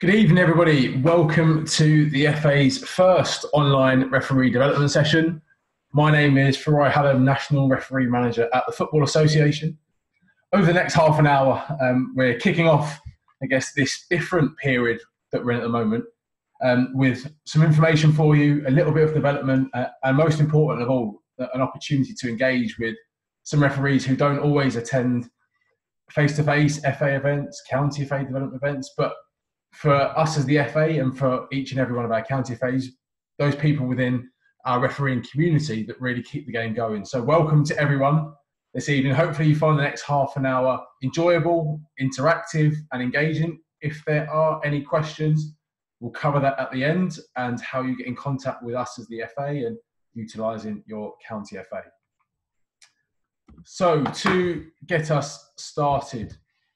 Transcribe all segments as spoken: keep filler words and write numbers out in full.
Good evening, everybody. Welcome to the F A's first online referee development session. My name is Farai Hallam, National Referee Manager at the Football Association. Over the next half an hour, um, we're kicking off, I guess, this different period that we're in at the moment um, with some information for you, a little bit of development, uh, and most important of all, an opportunity to engage with some referees who don't always attend face-to-face F A events, county F A development events, but for us as the F A and for each and every one of our county F As, those people within our refereeing community that really keep the game going. So welcome to everyone this evening. Hopefully you find the next half an hour enjoyable, interactive and engaging. If there are any questions, we'll cover that at the end and how you get in contact with us as the F A and utilising your county F A. So to get us started,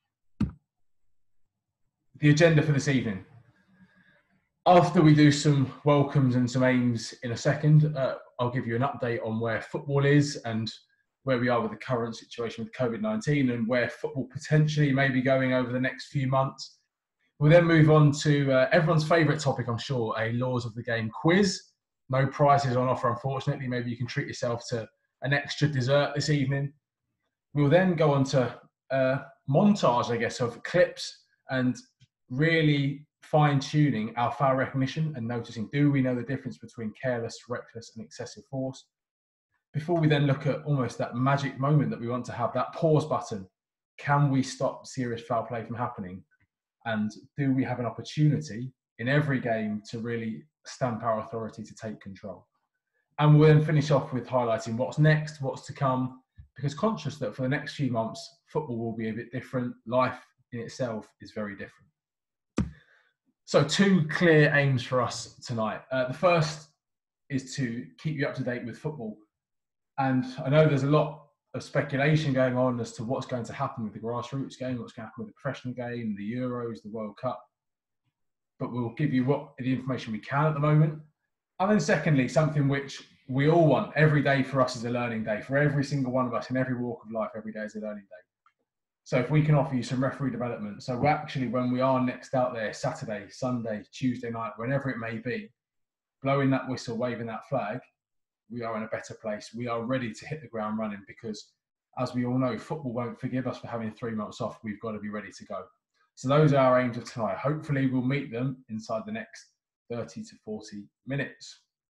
the agenda for this evening. After we do some welcomes and some aims in a second, uh, I'll give you an update on where football is and where we are with the current situation with COVID nineteen and where football potentially may be going over the next few months. We'll then move on to uh, everyone's favourite topic, I'm sure, a Laws of the Game quiz. No prizes on offer, unfortunately. Maybe you can treat yourself to an extra dessert this evening. We'll then go on to a montage, I guess, of clips and really fine-tuning our foul recognition and noticing, do we know the difference between careless, reckless and excessive force? Before we then look at almost that magic moment that we want to have, that pause button, can we stop serious foul play from happening? And do we have an opportunity in every game to really stamp our authority to take control? And we'll then finish off with highlighting what's next, what's to come, because conscious that for the next few months, football will be a bit different. Life in itself is very different. So two clear aims for us tonight. Uh, the first is to keep you up to date with football. And I know there's a lot of speculation going on as to what's going to happen with the grassroots game, what's going to happen with the professional game, the Euros, the World Cup. But we'll give you what the information we can at the moment. And then secondly, something which we all want. Every day for us is a learning day. For every single one of us in every walk of life, every day is a learning day. So if we can offer you some referee development, so actually when we are next out there, Saturday, Sunday, Tuesday night, whenever it may be, blowing that whistle, waving that flag, we are in a better place. We are ready to hit the ground running because, as we all know, football won't forgive us for having three months off. We've got to be ready to go. So those are our aims of tonight. Hopefully we'll meet them inside the next thirty to forty minutes.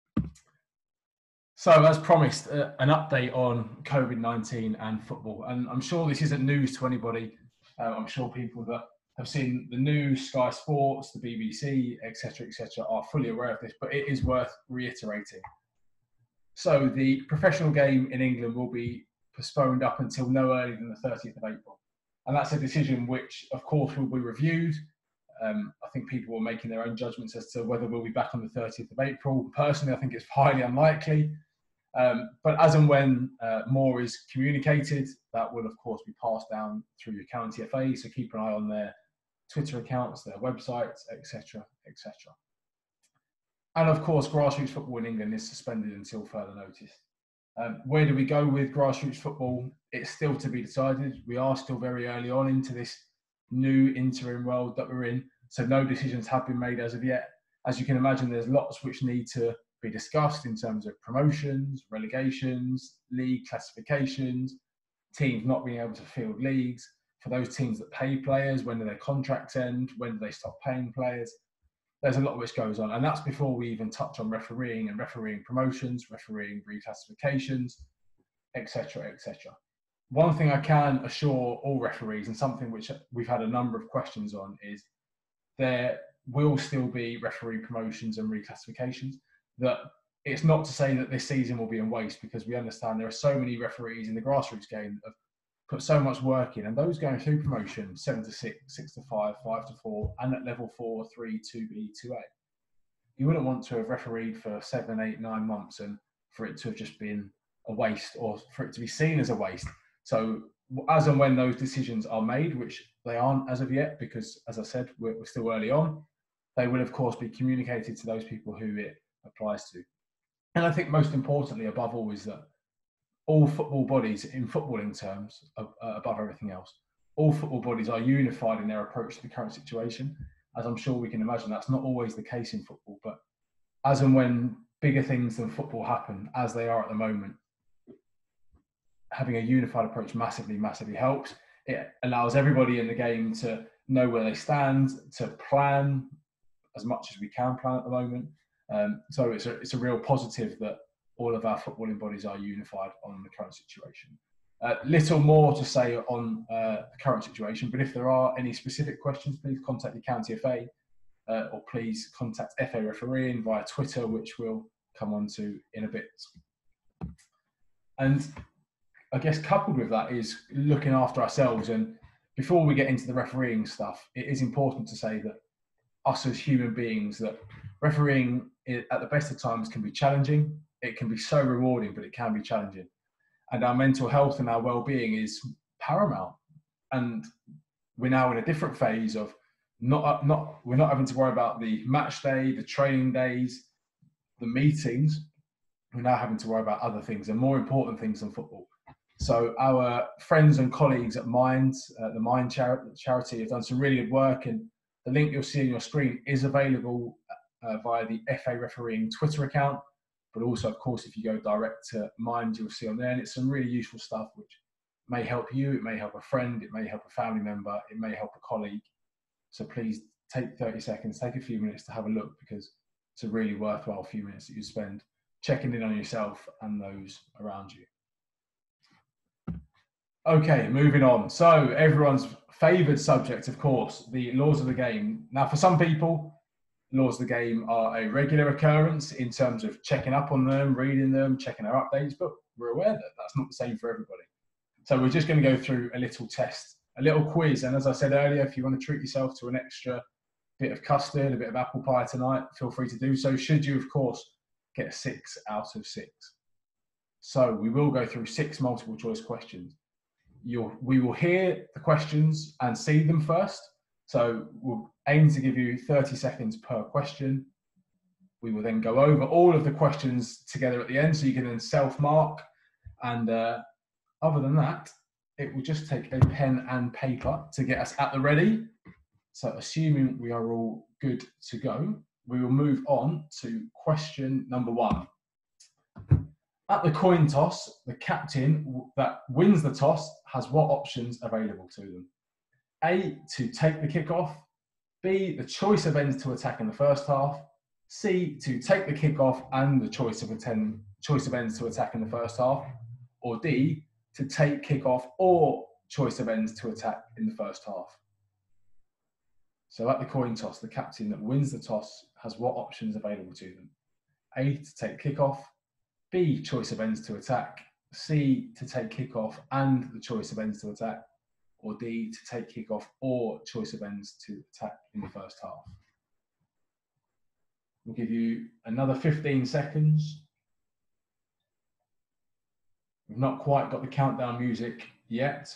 So, as promised, uh, an update on COVID nineteen and football. And I'm sure this isn't news to anybody. Uh, I'm sure people that have seen the news, Sky Sports, the B B C, et cetera, et cetera, are fully aware of this, but it is worth reiterating. So, the professional game in England will be postponed up until no earlier than the thirtieth of April. And that's a decision which, of course, will be reviewed. Um, I think people are making their own judgments as to whether we'll be back on the thirtieth of April. Personally, I think it's highly unlikely. Um, but as and when uh, more is communicated, that will of course be passed down through your county F A. So keep an eye on their Twitter accounts, their websites, et cetera, et cetera. And of course, grassroots football in England is suspended until further notice. Um, where do we go with grassroots football? It's still to be decided. We are still very early on into this new interim world that we're in. So no decisions have been made as of yet. As you can imagine, there's lots which need to be discussed in terms of promotions, relegations, league classifications, teams not being able to field leagues. For those teams that pay players, when do their contracts end? When do they stop paying players? There's a lot which goes on. And that's before we even touch on refereeing and refereeing promotions, refereeing reclassifications, et cetera, et cetera. One thing I can assure all referees, and something which we've had a number of questions on, is there will still be referee promotions and reclassifications. That it's not to say that this season will be in waste, because we understand there are so many referees in the grassroots game that have put so much work in, and those going through promotion, seven to six, six to five, five to four, and at level four, three, two B, two A. You wouldn't want to have refereed for seven, eight, nine months and for it to have just been a waste, or for it to be seen as a waste. So as and when those decisions are made, which they aren't as of yet, because as I said, we're, we're still early on, they will of course be communicated to those people who it applies to. And I think most importantly, above all, is that all football bodies, in footballing terms, uh, above everything else, all football bodies are unified in their approach to the current situation. as I'm sure we can imagine, that's not always the case in football. But as and when bigger things than football happen, as they are at the moment, having a unified approach massively, massively helps. It allows everybody in the game to know where they stand, to plan as much as we can plan at the moment. Um, so it's a, it's a real positive that all of our footballing bodies are unified on the current situation. Uh, little more to say on uh, the current situation, but if there are any specific questions, please contact the County F A uh, or please contact F A Refereeing via Twitter, which we'll come on to in a bit. And I guess coupled with that is looking after ourselves. And before we get into the refereeing stuff, it is important to say that us as human beings, that refereeing at the best of times can be challenging. It can be so rewarding, but it can be challenging. And our mental health and our well-being is paramount. And we're now in a different phase of not, not, we're not having to worry about the match day, the training days, the meetings. We're now having to worry about other things and more important things than football. So our friends and colleagues at Mind, uh, the Mind char- charity, have done some really good work, and the link you'll see on your screen is available uh, via the F A Refereeing Twitter account, but also, of course, if you go direct to Mind, you'll see on there, and it's some really useful stuff which may help you, it may help a friend, it may help a family member, it may help a colleague. So please take thirty seconds, take a few minutes to have a look, because it's a really worthwhile few minutes that you spend checking in on yourself and those around you. Okay, moving on. So everyone's favoured subject, of course, the laws of the game. Now, for some people, laws of the game are a regular occurrence in terms of checking up on them, reading them, checking our updates, but we're aware that that's not the same for everybody. So we're just going to go through a little test, a little quiz. And as I said earlier, if you want to treat yourself to an extra bit of custard, a bit of apple pie tonight, feel free to do so, should you, of course, get a six out of six. So we will go through six multiple choice questions. You'll, we will hear the questions and see them first. So we'll aim to give you thirty seconds per question. We will then go over all of the questions together at the end, so you can then self-mark. And uh, other than that, it will just take a pen and paper to get us at the ready. So assuming we are all good to go, we will move on to question number one. At the coin toss, the captain that wins the toss has what options available to them? A, to take the kickoff. B, the choice of ends to attack in the first half. C, to take the kickoff and the choice of, attend, choice of ends to attack in the first half. Or D, to take kickoff or choice of ends to attack in the first half. So at the coin toss, the captain that wins the toss has what options available to them? A, to take kickoff. B, choice of ends to attack. C, to take kickoff and the choice of ends to attack. Or D, to take kickoff or choice of ends to attack in the first half. We'll give you another fifteen seconds. We've not quite got the countdown music yet.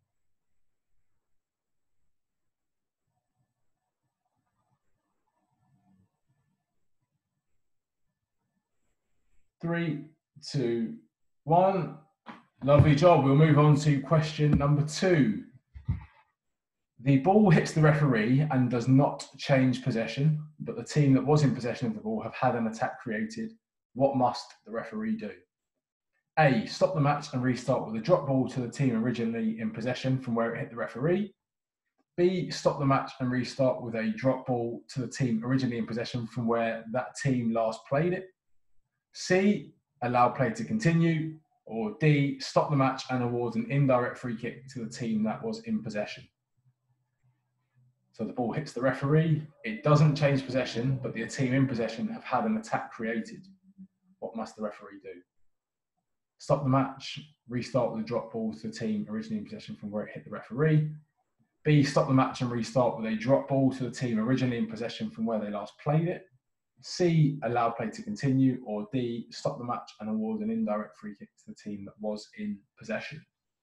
Three, two, one. Lovely job. We'll move on to question number two. The ball hits the referee and does not change possession, but the team that was in possession of the ball have had an attack created. What must the referee do? A, stop the match and restart with a drop ball to the team originally in possession from where it hit the referee. B, stop the match and restart with a drop ball to the team originally in possession from where that team last played it. C, allow play to continue. Or D, stop the match and award an indirect free kick to the team that was in possession. So the ball hits the referee, it doesn't change possession, but the team in possession have had an attack created. What must the referee do? Stop the match, restart with a drop ball to the team originally in possession from where it hit the referee. B, stop the match and restart with a drop ball to the team originally in possession from where they last played it. C, allow play to continue. Or D, stop the match and award an indirect free kick to the team that was in possession.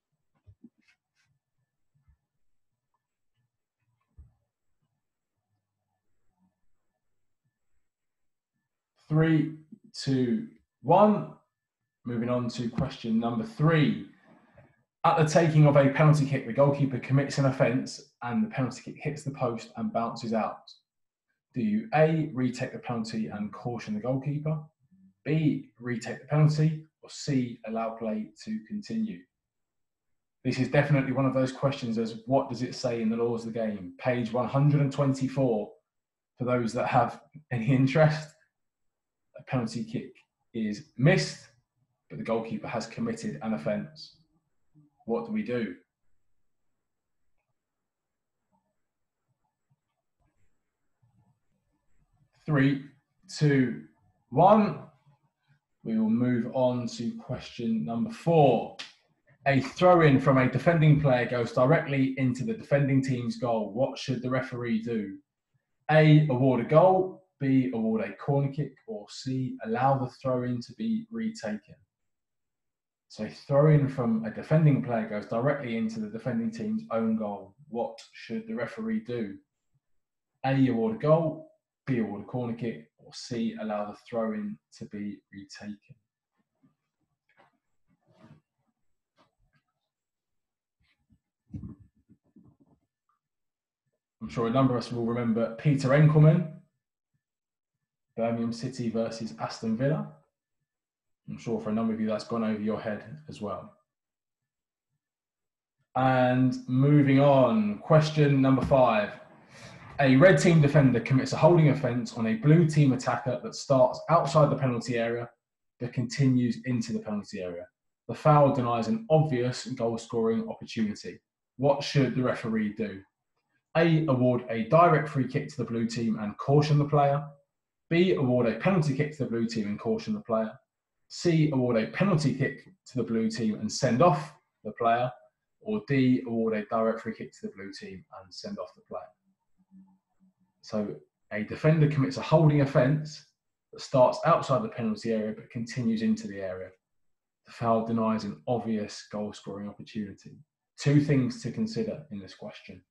Three, two, one. Moving on to question number three. At the taking of a penalty kick, the goalkeeper commits an offence and the penalty kick hits the post and bounces out. Do you A, retake the penalty and caution the goalkeeper? B, retake the penalty? Or C, allow play to continue? This is definitely one of those questions as what does it say in the laws of the game? Page one hundred twenty-four, for those that have any interest. A penalty kick is missed, but the goalkeeper has committed an offence. What do we do? Three, two, one. We will move on to question number four. A throw-in from a defending player goes directly into the defending team's goal. What should the referee do? A, award a goal. B, award a corner kick. Or C, allow the throw-in to be retaken. So a throw-in from a defending player goes directly into the defending team's own goal. What should the referee do? A, award a goal. B, award a corner kick. Or C, allow the throw-in to be retaken. I'm sure a number of us will remember Peter Enkelman, Birmingham City versus Aston Villa. I'm sure for a number of you that's gone over your head as well. And moving on, question number five. A red team defender commits a holding offence on a blue team attacker that starts outside the penalty area but continues into the penalty area. The foul denies an obvious goal scoring opportunity. What should the referee do? A, award a direct free kick to the blue team and caution the player. B, award a penalty kick to the blue team and caution the player. C, award a penalty kick to the blue team and send off the player. Or D, award a direct free kick to the blue team and send off the player. So a defender commits a holding offence that starts outside the penalty area but continues into the area. The foul denies an obvious goal scoring opportunity. Two things to consider in this question.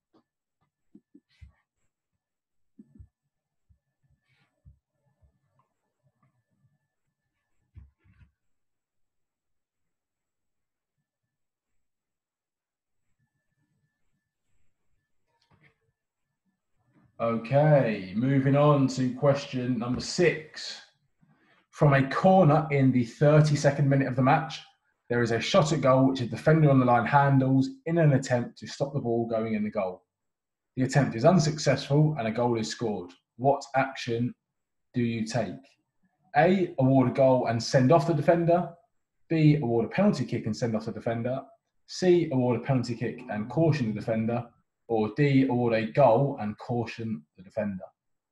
Okay, moving on to question number six. From a corner in the thirty-second minute of the match, there is a shot at goal which a defender on the line handles in an attempt to stop the ball going in the goal. The attempt is unsuccessful and a goal is scored. What action do you take? A, award a goal and send off the defender. B, award a penalty kick and send off the defender. C, award a penalty kick and caution the defender. Or D, award a goal and caution the defender.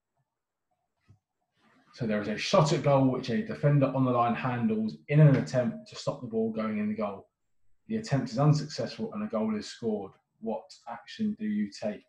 So there is a shot at goal which a defender on the line handles in an attempt to stop the ball going in the goal. The attempt is unsuccessful and a goal is scored. What action do you take?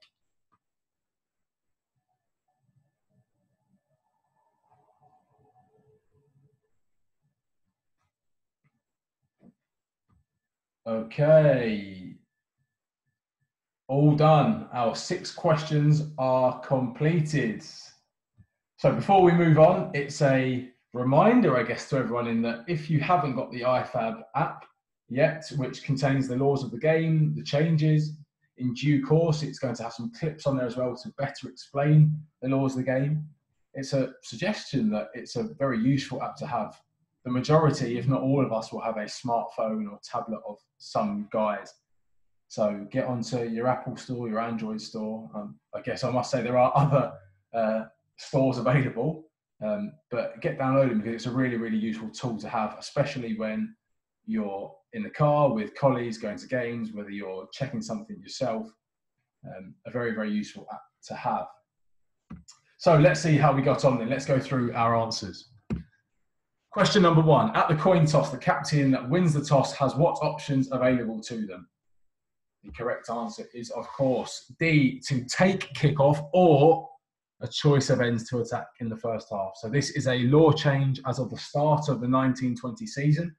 Okay. All done. Our six questions are completed. So before we move on, it's a reminder, I guess, to everyone in that if you haven't got the I F A B app yet, which contains the laws of the game, the changes, in due course, it's going to have some clips on there as well to better explain the laws of the game. It's a suggestion that it's a very useful app to have. The majority, if not all of us, will have a smartphone or tablet of some guise. So get onto your Apple store, your Android store. Um, I guess I must say there are other uh, stores available, um, but get downloading because it's a really, really useful tool to have, especially when you're in the car with colleagues going to games, whether you're checking something yourself. Um, a very, very useful app to have. So let's see how we got on then. Let's go through our answers. Question number one, at the coin toss, the captain that wins the toss has what options available to them? The correct answer is, of course, D, to take kickoff or a choice of ends to attack in the first half. So this is a law change as of the start of the nineteen twenty season.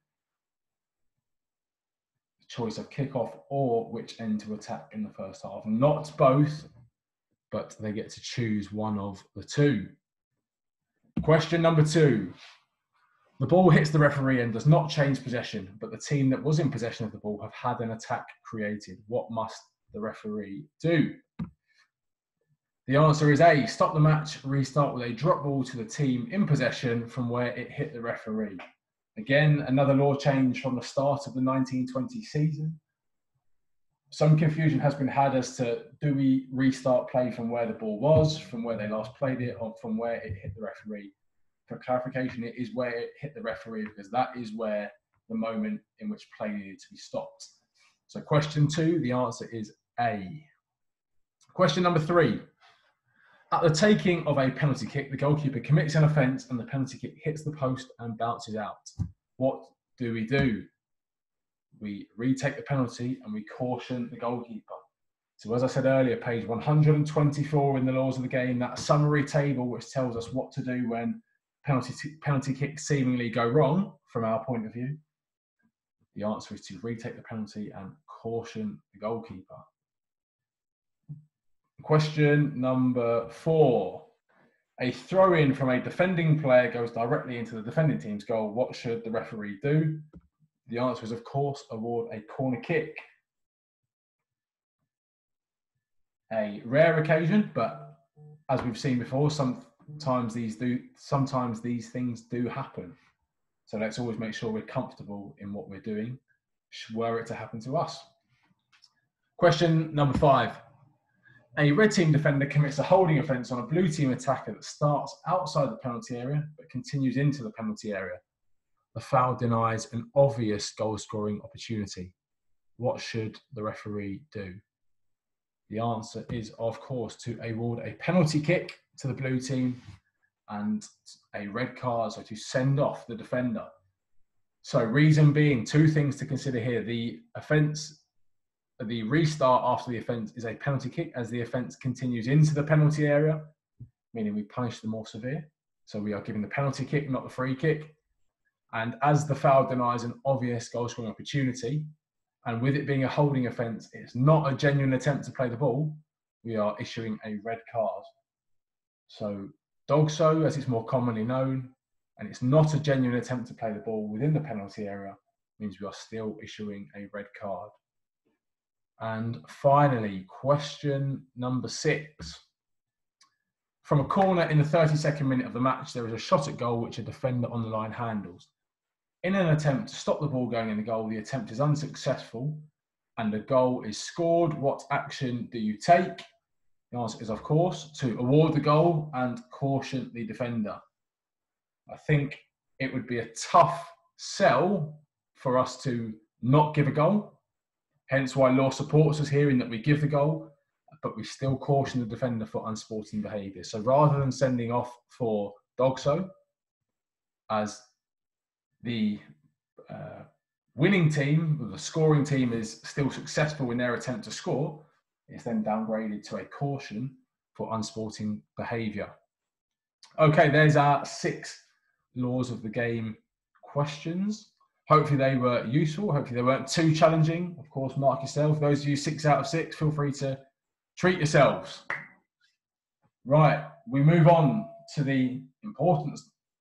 The choice of kickoff or which end to attack in the first half. Not both, but they get to choose one of the two. Question number two. The ball hits the referee and does not change possession, but the team that was in possession of the ball have had an attack created. What must the referee do? The answer is A, stop the match, restart with a drop ball to the team in possession from where it hit the referee. Again, another law change from the start of the nineteen twenty season. Some confusion has been had as to, do we restart play from where the ball was, from where they last played it, or from where it hit the referee? For clarification, it is where it hit the referee, because that is where the moment in which play needed to be stopped. So question two, the answer is A. Question number three. At the taking of a penalty kick, the goalkeeper commits an offence and the penalty kick hits the post and bounces out. What do we do? We retake the penalty and we caution the goalkeeper. So as I said earlier, page one hundred twenty-four in the laws of the game, that summary table which tells us what to do when penalty, penalty kicks seemingly go wrong from our point of view. The answer is to retake the penalty and caution the goalkeeper. Question number four. A throw-in from a defending player goes directly into the defending team's goal. What should the referee do? The answer is, of course, award a corner kick. A rare occasion, but as we've seen before, sometimes these do, sometimes these things do happen. So let's always make sure we're comfortable in what we're doing, were it to happen to us. Question number five. A red team defender commits a holding offence on a blue team attacker that starts outside the penalty area but continues into the penalty area. The foul denies an obvious goal-scoring opportunity. What should the referee do? The answer is, of course, to award a penalty kick to the blue team and a red card, so to send off the defender. So reason being, two things to consider here. The offence, the restart after the offence is a penalty kick as the offence continues into the penalty area, meaning we punish the more severe. So we are giving the penalty kick, not the free kick. And as the foul denies an obvious goal-scoring opportunity, and with it being a holding offence, it's not a genuine attempt to play the ball, we are issuing a red card. So Dogso, as it's more commonly known, and it's not a genuine attempt to play the ball within the penalty area, means we are still issuing a red card. And finally, question number six. From a corner in the thirty-second minute of the match, there is a shot at goal which a defender on the line handles. In an attempt to stop the ball going in the goal, the attempt is unsuccessful and the goal is scored. What action do you take? The answer is, of course, to award the goal and caution the defender. I think it would be a tough sell for us to not give a goal, hence why law supports us here in that we give the goal, but we still caution the defender for unsporting behaviour. So rather than sending off for Dogso, as the uh, winning team, the scoring team, is still successful in their attempt to score, it's then downgraded to a caution for unsporting behaviour. Okay, there's our six laws of the game questions. Hopefully they were useful. Hopefully they weren't too challenging. Of course, mark yourself. Those of you six out of six, feel free to treat yourselves. Right, we move on to the important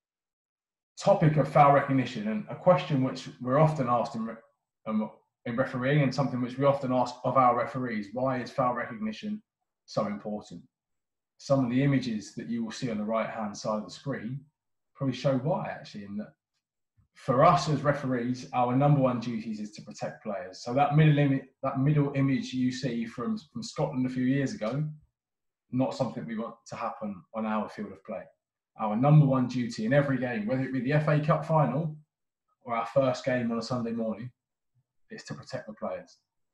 topic of foul recognition, and a question which we're often asked in, um, in refereeing, and something which we often ask of our referees. Why is foul recognition so important? Some of the images that you will see on the right-hand side of the screen probably show why, actually, in that for us as referees, our number one duties is to protect players. So that middle, imi- that middle image you see from, from Scotland a few years ago, not something we want to happen on our field of play. Our number one duty in every game, whether it be the F A Cup final or our first game on a Sunday morning, is to protect the players.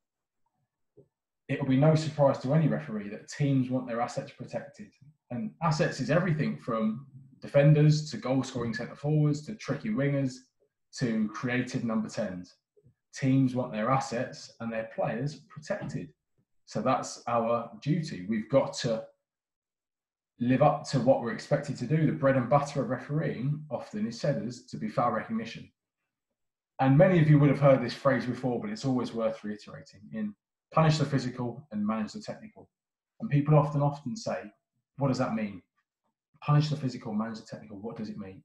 It will be no surprise to any referee that teams want their assets protected. And assets is everything from defenders to goal-scoring centre-forwards to tricky wingers to creative number tens. Teams want their assets and their players protected. So that's our duty. We've got to live up to what we're expected to do. The bread and butter of refereeing often is said as to be foul recognition. And many of you would have heard this phrase before, but it's always worth reiterating. In punish the physical and manage the technical. And people often, often say, what does that mean? Punish the physical, manage the technical. What does it mean?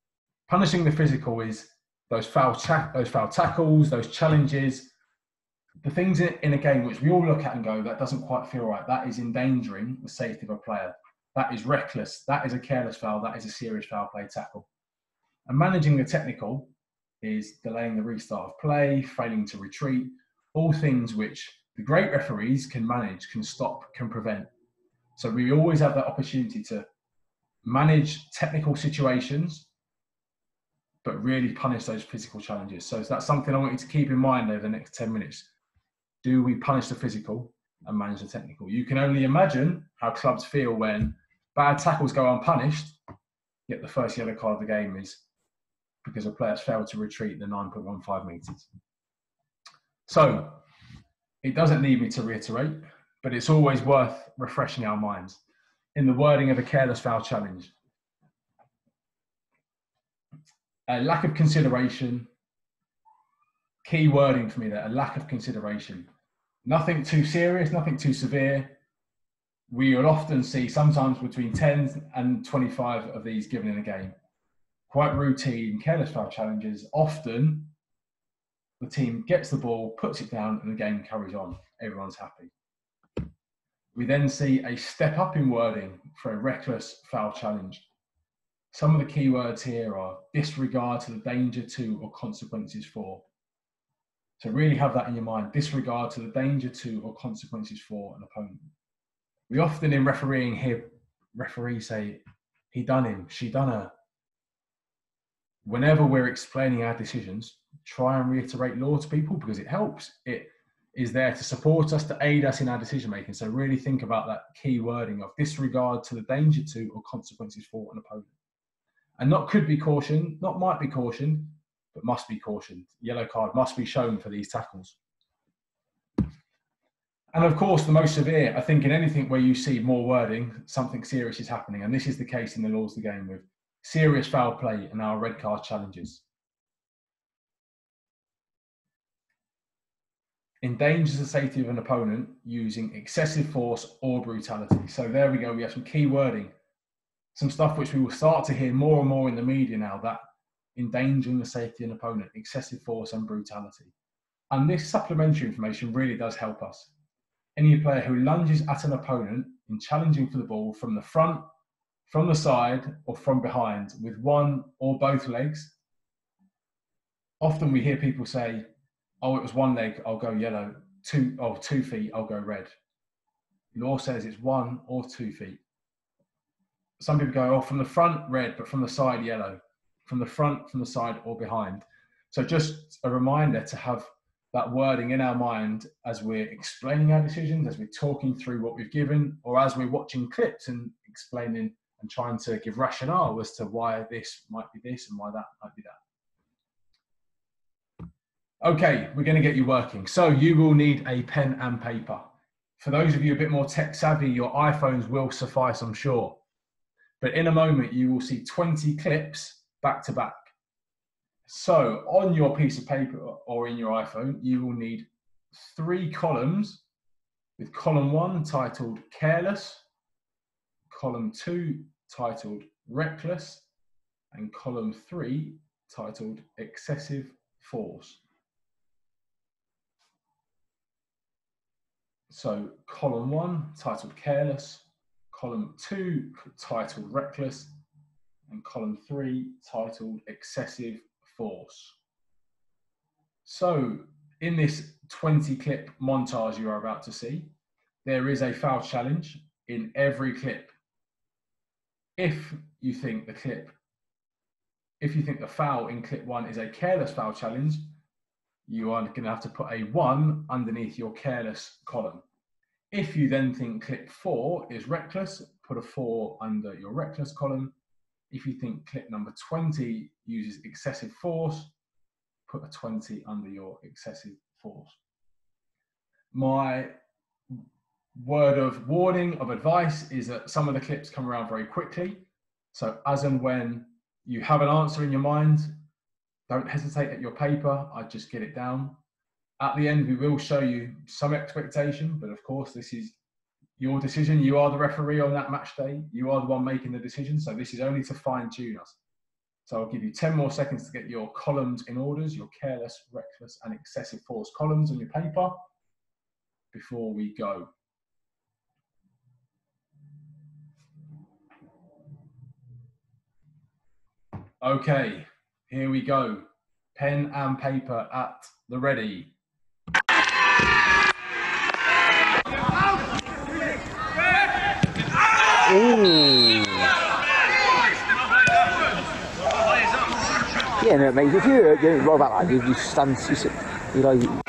Punishing the physical is those foul, ta- those foul tackles, those challenges, The things in, in a game which we all look at and go, that doesn't quite feel right, that is endangering the safety of a player. That is reckless. That is a careless foul. That is a serious foul play tackle. And managing the technical is delaying the restart of play, failing to retreat, all things which the great referees can manage, can stop, can prevent. So we always have that opportunity to manage technical situations, but really punish those physical challenges. So that's something I want you to keep in mind over the next ten minutes. Do we punish the physical and manage the technical? You can only imagine how clubs feel when bad tackles go unpunished, yet the first yellow card of the game is because a player's failed to retreat the nine point one five metres. So it doesn't need me to reiterate, but it's always worth refreshing our minds. In the wording of a careless foul challenge, a lack of consideration, key wording for me there, a lack of consideration. Nothing too serious, nothing too severe. We will often see sometimes between ten and twenty-five of these given in a game. Quite routine, careless foul challenges. Often the team gets the ball, puts it down, and the game carries on. Everyone's happy. We then see a step up in wording for a reckless foul challenge. Some of the key words here are disregard to the danger to or consequences for. So really have that in your mind, disregard to the danger to or consequences for an opponent. We often in refereeing hear referees say, he done him, she done her. Whenever we're explaining our decisions, try and reiterate law to people because it helps. It is there to support us, to aid us in our decision making. So really think about that key wording of disregard to the danger to or consequences for an opponent. And not could be cautioned, not might be cautioned, but must be cautioned. Yellow card must be shown for these tackles. And of course, the most severe, I think in anything where you see more wording, something serious is happening. And this is the case in the laws of the game with serious foul play and our red card challenges. Endangers the safety of an opponent using excessive force or brutality. So there we go, we have some key wording. Some stuff which we will start to hear more and more in the media now, that endangering the safety of an opponent, excessive force and brutality. And this supplementary information really does help us. Any player who lunges at an opponent in challenging for the ball from the front, from the side, or from behind with one or both legs. Often we hear people say, oh, it was one leg, I'll go yellow, two, oh, two feet, I'll go red. Law says it's one or two feet. Some people go, oh, from the front, red, but from the side, yellow. From the front, from the side, or behind. So just a reminder to have that wording in our mind as we're explaining our decisions, as we're talking through what we've given, or as we're watching clips and explaining and trying to give rationale as to why this might be this and why that might be that. Okay, we're going to get you working. So you will need a pen and paper. For those of you a bit more tech savvy, your iPhones will suffice, I'm sure. But in a moment, you will see twenty clips back to back. So on your piece of paper or in your iPhone, you will need three columns with column one titled careless, column two titled reckless, and column three titled excessive force. So column one titled careless, column two titled reckless, and column three titled excessive force. So in this twenty clip montage you are about to see, there is a foul challenge in every clip. If you think the clip, if you think the foul in clip one is a careless foul challenge, you are going to have to put a one underneath your careless column. If you then think clip four is reckless, put a four under your reckless column. If you think clip number twenty uses excessive force, put a twenty under your excessive force. My word of warning, of advice, is that some of the clips come around very quickly. So as and when you have an answer in your mind, don't hesitate at your paper, I'd just get it down. At the end, we will show you some expectation, but of course, this is your decision. You are the referee on that match day. You are the one making the decision. So this is only to fine tune us. So I'll give you ten more seconds to get your columns in orders, your careless, reckless and excessive force columns on your paper before we go. Okay, here we go. Pen and paper at the ready. Ooh. Yeah, no, mate, if you're, you're right about that, you, you stand, you, sit, you know... You...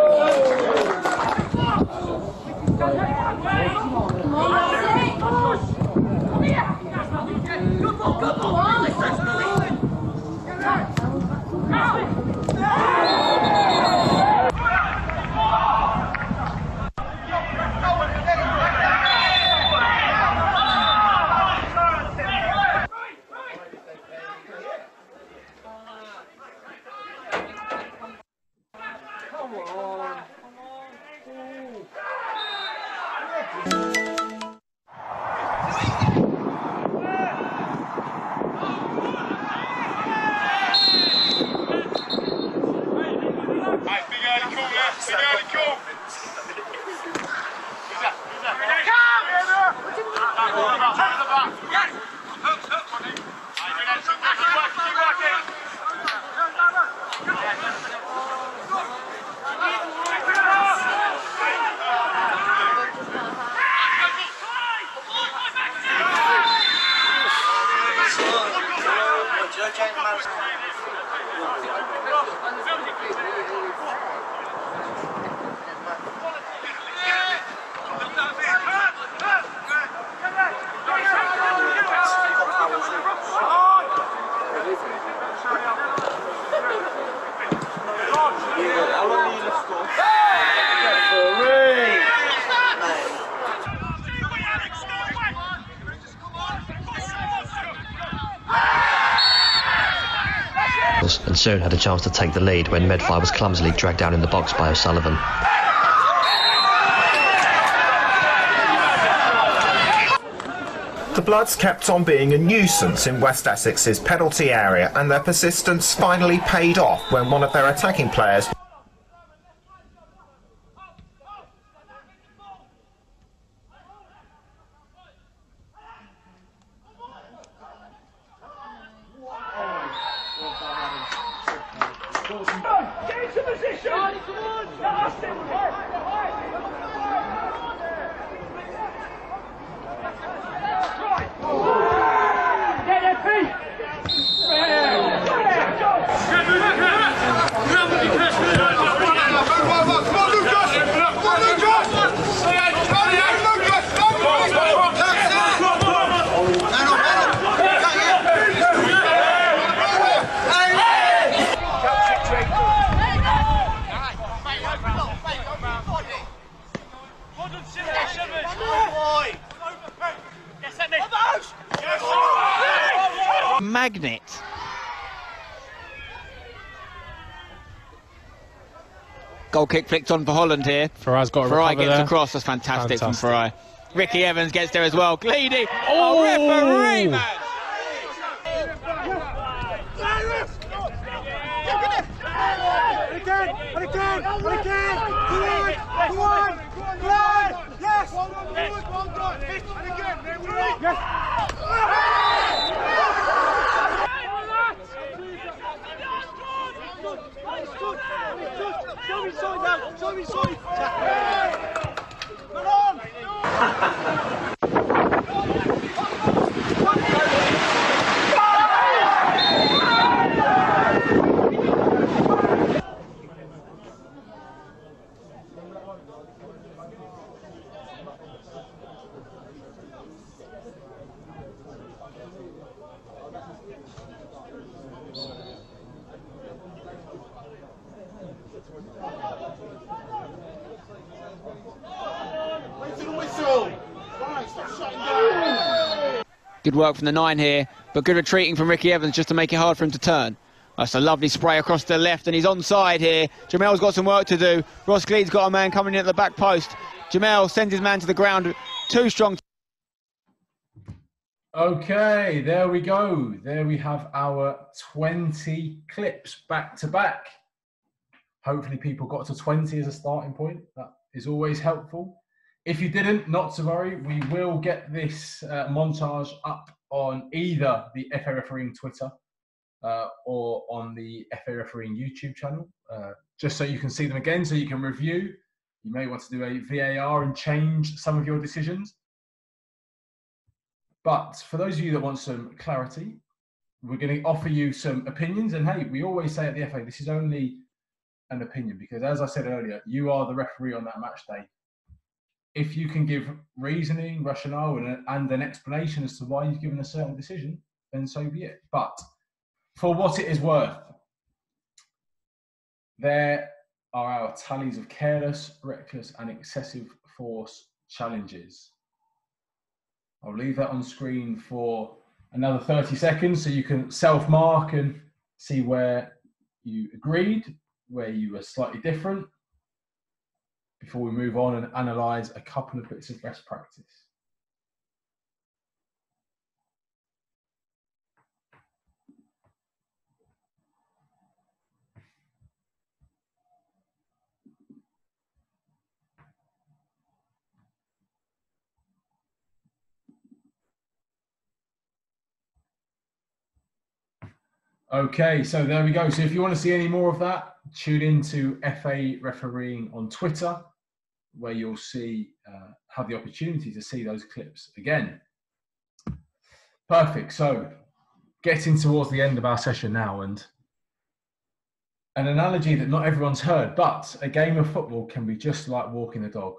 And soon had a chance to take the lead when Medfire was clumsily dragged down in the box by O'Sullivan. The Bloods kept on being a nuisance in West Essex's penalty area, and their persistence finally paid off when one of their attacking players magnet. Goal kick flicked on for Holland here. Farai's got a Farai gets there. across. That's fantastic, Fantastic from Farai. Ricky Evans gets there as well. Gleedy. Oh, oh referee, man. Again, and again, and again. Go on, go on, go on. Yes. Well done, well done. And again, there we go. Yes. Show me side now. Show me side. Come on. Good work from the nine here, but good retreating from Ricky Evans just to make it hard for him to turn. That's a lovely spray across the left, and he's onside here. Jamel's got some work to do. Ross Gleed's got a man coming in at the back post. Jamel sends his man to the ground. Too strong. Okay, there we go. There we have our twenty clips back to back. Hopefully people got to twenty as a starting point. That is always helpful. If you didn't, not to worry. We will get this uh, montage up on either the F A Refereeing Twitter uh, or on the F A Refereeing YouTube channel, uh, just so you can see them again, so you can review. You may want to do a V A R and change some of your decisions. But for those of you that want some clarity, we're going to offer you some opinions. And hey, we always say at the F A, this is only an opinion, because as I said earlier, you are the referee on that match day. If you can give reasoning, rationale, and, a, and an explanation as to why you've given a certain decision, then so be it. But for what it is worth, there are our tallies of careless, reckless, and excessive force challenges. I'll leave that on screen for another thirty seconds so you can self-mark and see where you agreed, where you were slightly different, before we move on and analyse a couple of bits of best practice. Okay, so there we go. So if you want to see any more of that, tune into F A Refereeing on Twitter, where you'll see, uh, have the opportunity to see those clips again. Perfect. So getting towards the end of our session now, and an analogy that not everyone's heard, but a game of football can be just like walking a dog.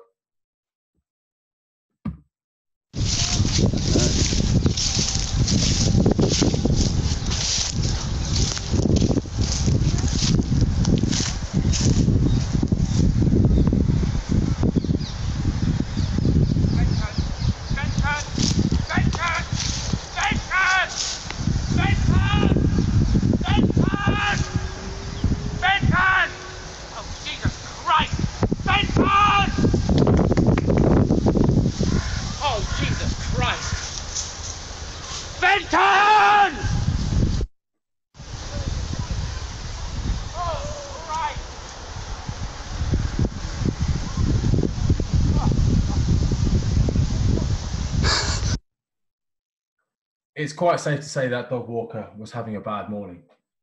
It's quite safe to say that dog walker was having a bad morning.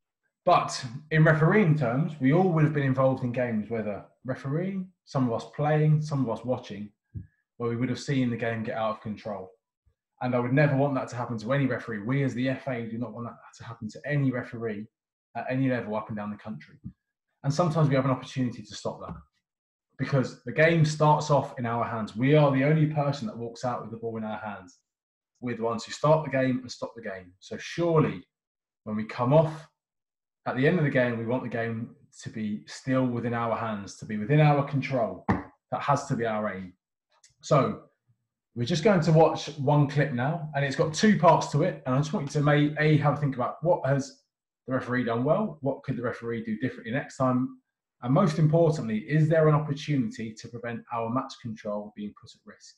But in refereeing terms, we all would have been involved in games, whether refereeing, some of us playing, some of us watching, where we would have seen the game get out of control. And I would never want that to happen to any referee. We as the F A do not want that to happen to any referee at any level up and down the country. And sometimes we have an opportunity to stop that, because the game starts off in our hands. We are the only person that walks out with the ball in our hands. We're the ones who start the game and stop the game. So surely when we come off at the end of the game, we want the game to be still within our hands, to be within our control. That has to be our aim. So we're just going to watch one clip now, and it's got two parts to it. And I just want you to may, A, have a think about what has the referee done well? What could the referee do differently next time? And most importantly, is there an opportunity to prevent our match control being put at risk?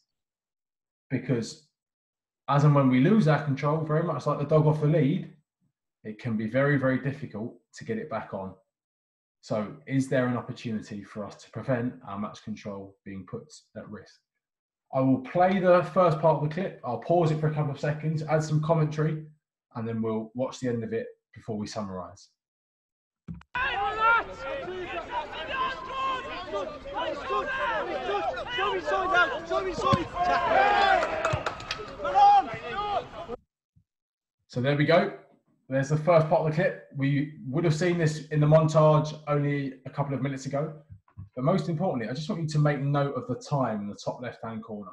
Because as and when we lose our control, very much like the dog off the lead, it can be very, very difficult to get it back on. So is there an opportunity for us to prevent our match control being put at risk? I will play the first part of the clip. I'll pause it for a couple of seconds, add some commentary, and then we'll watch the end of it before we summarise. So there we go. There's the first part of the clip. We would have seen this in the montage only a couple of minutes ago. But most importantly, I just want you to make note of the time in the top left-hand corner.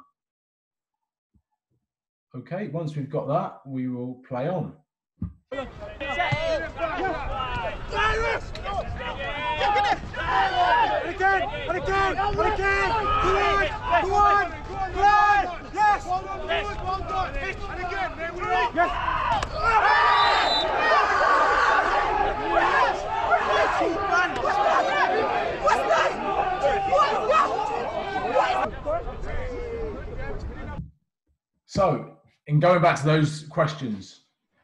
Okay, once we've got that, we will play on. And again, and again, and again! Go on, go on, go on! Yes! One on forward, one done! And again, there we go! Yes! So, in going back to those questions,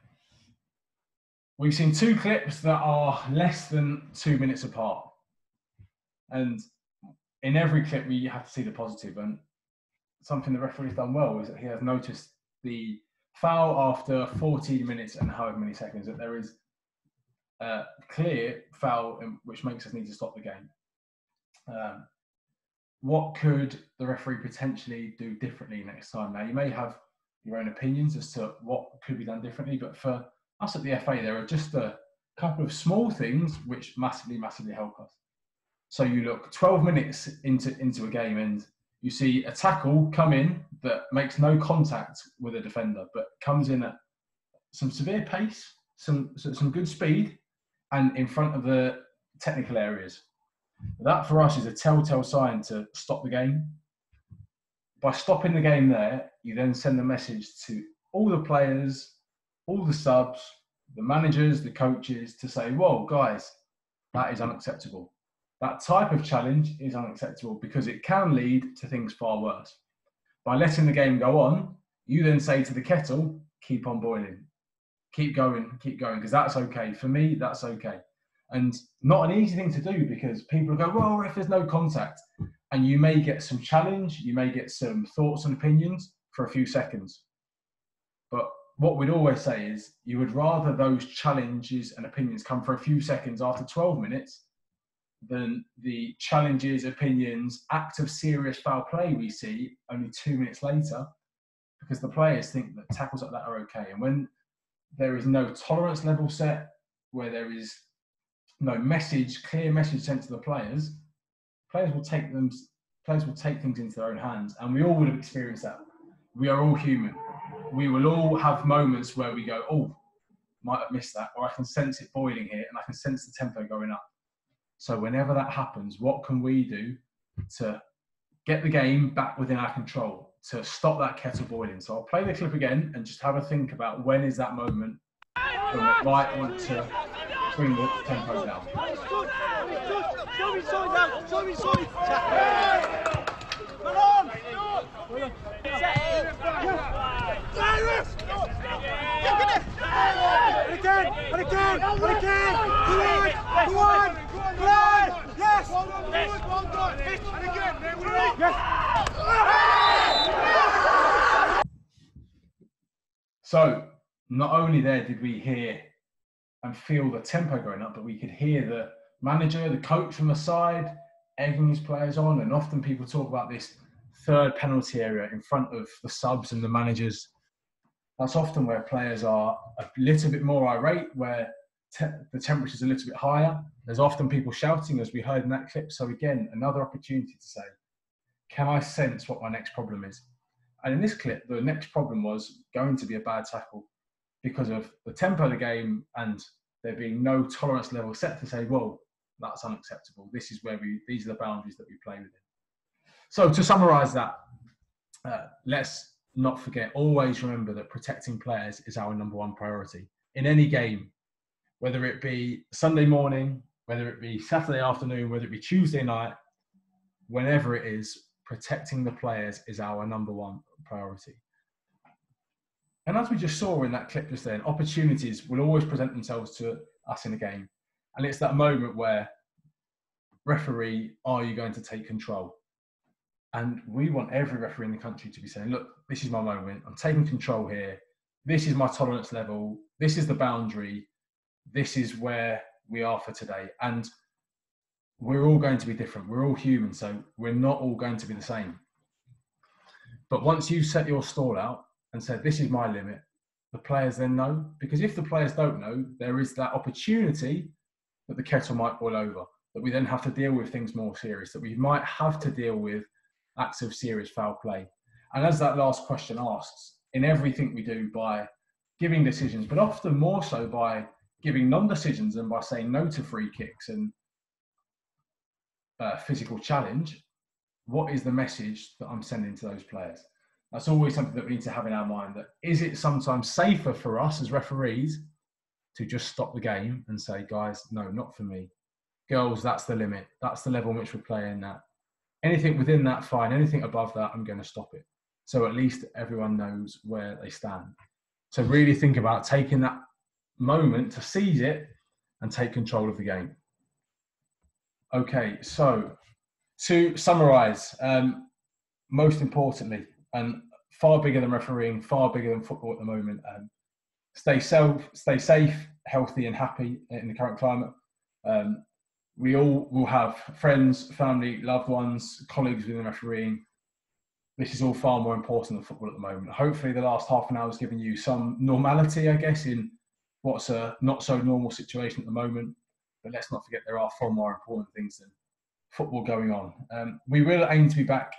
we've seen two clips that are less than two minutes apart. And in every clip, we have to see the positive. And something the referee's done well is that he has noticed the foul after fourteen minutes and however many seconds, that there is a clear foul which makes us need to stop the game. Um, what could the referee potentially do differently next time? Now, you may have your own opinions as to what could be done differently, but for us at the F A, there are just a couple of small things which massively, massively help us. So you look twelve minutes into, into a game and you see a tackle come in that makes no contact with a defender, but comes in at some severe pace, some, some good speed, and in front of the technical areas. That for us is a telltale sign to stop the game. By stopping the game there, you then send a message to all the players, all the subs, the managers, the coaches to say, whoa, guys, that is unacceptable. That type of challenge is unacceptable because it can lead to things far worse. By letting the game go on, you then say to the kettle, keep on boiling. Keep going, keep going, because that's okay. For me, that's okay. And not an easy thing to do because people go, well, if there's no contact, and you may get some challenge, you may get some thoughts and opinions for a few seconds. But what we'd always say is you would rather those challenges and opinions come for a few seconds after twelve minutes than the challenges, opinions, act of serious foul play we see only two minutes later, because the players think that tackles like that are okay. And when there is no tolerance level set, where there is no message, clear message sent to the players, players will take them, players will take things into their own hands. And we all would have experienced that. We are all human. We will all have moments where we go, oh, might have missed that, or I can sense it boiling here and I can sense the tempo going up. So whenever that happens, what can we do to get the game back within our control, to stop that kettle boiling? So I'll play the clip again and just have a think about when is that moment when we might want to bring the tempo down. Show me side now! Show me side! Come on! And again! And again! And again! Go on! Go on! Go on! Yes! Well done! Well done! And again! Yes! So not only there did we hear and feel the tempo going up, but we could hear the manager, the coach from the side, egging his players on. And often people talk about this third penalty area in front of the subs and the managers. That's often where players are a little bit more irate, where te the temperature is a little bit higher. There's often people shouting, as we heard in that clip. So again, another opportunity to say, can I sense what my next problem is? And in this clip, the next problem was going to be a bad tackle because of the tempo of the game and there being no tolerance level set to say, well, that's unacceptable. This is where we, these are the boundaries that we play within. So to summarise that, uh, let's not forget, always remember that protecting players is our number one priority. In any game, whether it be Sunday morning, whether it be Saturday afternoon, whether it be Tuesday night, whenever it is, protecting the players is our number one priority. And as we just saw in that clip just then, opportunities will always present themselves to us in a game. And it's that moment where, referee, are you going to take control? And we want every referee in the country to be saying, look, this is my moment. I'm taking control here. This is my tolerance level. This is the boundary. This is where we are for today. And we're all going to be different. We're all human, so we're not all going to be the same. But once you've set your stall out and said, this is my limit, the players then know. Because if the players don't know, there is that opportunity that the kettle might boil over, that we then have to deal with things more serious, that we might have to deal with acts of serious foul play. And as that last question asks, in everything we do by giving decisions, but often more so by giving non-decisions and by saying no to free kicks and uh, physical challenge, what is the message that I'm sending to those players? That's always something that we need to have in our mind. That is it sometimes safer for us as referees to just stop the game and say, guys, no, not for me. Girls, that's the limit. That's the level in which we're playing that. Anything within that, fine. Anything above that, I'm going to stop it. so at least everyone knows where they stand. So really think about taking that moment to seize it and take control of the game. Okay, so to summarise, um, most importantly, and far bigger than refereeing, far bigger than football at the moment, um, stay self, stay safe, healthy and happy in the current climate. Um, we all will have friends, family, loved ones, colleagues within refereeing. This is all far more important than football at the moment. Hopefully the last half an hour has given you some normality, I guess, in what's a not so normal situation at the moment. But let's not forget there are far more important things than football going on. Um, we will aim to be back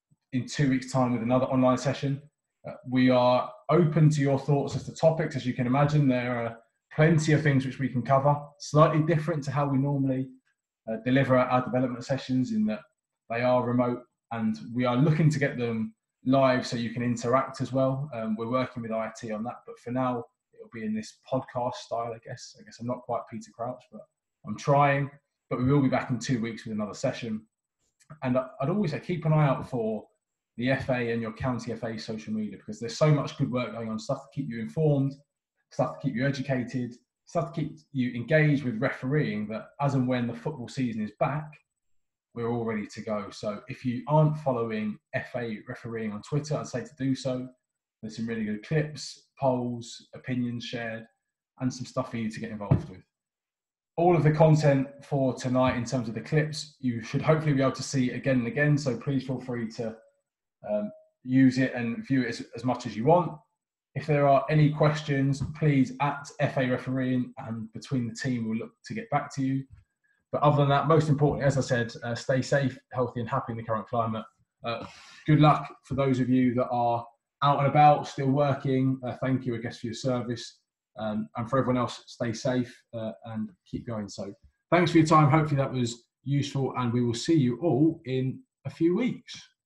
in two weeks' time with another online session. Uh, we are open to your thoughts as to topics. As you can imagine, there are plenty of things which we can cover, slightly different to how we normally uh, deliver our development sessions, in that they are remote and we are looking to get them live so you can interact as well. Um, we're working with I T on that, but for now, it'll be in this podcast style, I guess. I guess I'm not quite Peter Crouch, but I'm trying. But we will be back in two weeks with another session. And I'd always say keep an eye out for the F A and your county F A social media, because there's so much good work going on, stuff to keep you informed, stuff to keep you educated, stuff to keep you engaged with refereeing, that as and when the football season is back, we're all ready to go. So if you aren't following F A refereeing on Twitter, I'd say to do so. There's some really good clips, polls, opinions shared, and some stuff for you to get involved with. All of the content for tonight in terms of the clips, you should hopefully be able to see again and again. So please feel free to um, use it and view it as, as much as you want. If there are any questions, please at F A refereeing, and between the team, we'll look to get back to you. But other than that, most importantly, as I said, uh, stay safe, healthy and happy in the current climate. Uh, good luck for those of you that are out and about, still working. Uh, thank you, I guess, for your service. Um, and for everyone else, stay safe uh, and keep going. So thanks for your time. Hopefully that was useful, and we will see you all in a few weeks.